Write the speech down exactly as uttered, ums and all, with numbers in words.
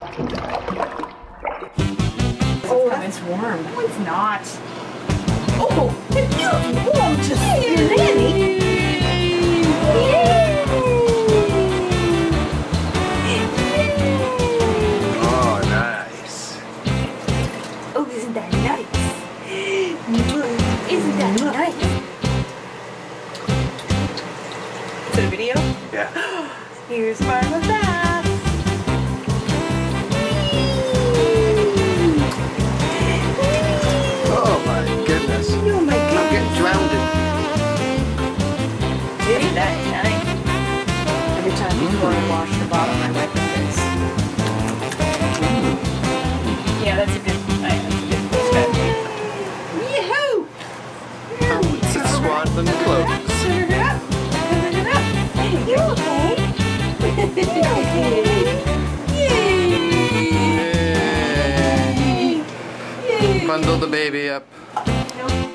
Oh, it's warm. No, it's not. Oh, it feels warm to see your nanny. Oh, nice. Oh, isn't that nice? Isn't that nice? Is it a video? Yeah. Here's Margot Apr. Oh my goodness. Oh my I'm goodness. getting drowned. Isn't that nice? Every time before I wash your bottom, I wipe your face. Yeah, that's a good, that's a good strategy. Yahoo! Oh, it's a swaddling clothes. Turn it up. Turn it up. You okay? You okay? Yay! Yay! Bundle the baby up. Nope.